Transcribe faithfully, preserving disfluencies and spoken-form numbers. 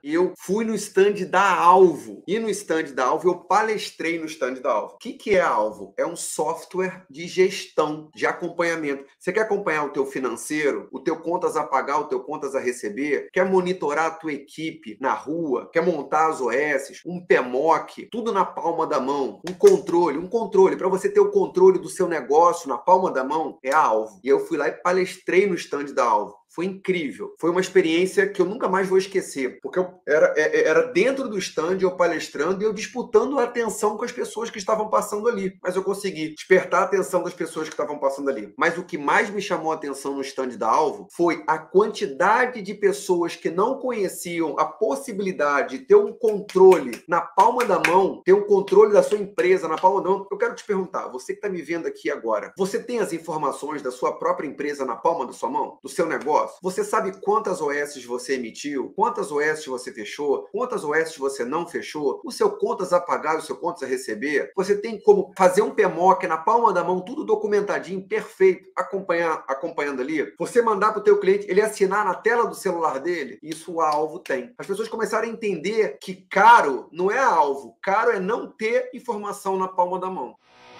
eu fui no stand da Alvo. E no stand da Alvo, eu palestrei no stand da Alvo. O que, que é a Alvo? É um software de gestão, de acompanhamento. Você quer acompanhar o teu financeiro, o teu contas a pagar, o teu contas a receber? Quer monitorar a tua equipe na rua? Quer montar as O S, um P M O C, tudo na palma da mão? Um controle, um controle. Para você ter o controle do seu negócio na palma da mão, é a Alvo. E eu fui lá e palestrei no stand da Alvo. Foi incrível. Foi uma experiência que eu nunca mais vou esquecer, porque eu era, era dentro do stand, eu palestrando e eu disputando a atenção com as pessoas que estavam passando ali. Mas eu consegui despertar a atenção das pessoas que estavam passando ali. Mas o que mais me chamou a atenção no stand da Alvo foi a quantidade de pessoas que não conheciam a possibilidade de ter um controle na palma da mão, ter um controle da sua empresa na palma da mão. Eu quero te perguntar, você que está me vendo aqui agora, você tem as informações da sua própria empresa na palma da sua mão? Do seu negócio? Você sabe quantas O S você emitiu? Quantas O S você fechou? Quantas O S você não fechou? O seu contas a pagar, o seu contas a receber? Você tem como fazer um P M O C na palma da mão, tudo documentadinho, perfeito, acompanhar, acompanhando ali? Você mandar para o teu cliente, ele assinar na tela do celular dele? Isso a Alvo tem. As pessoas começaram a entender que caro não é a Alvo, caro é não ter informação na palma da mão.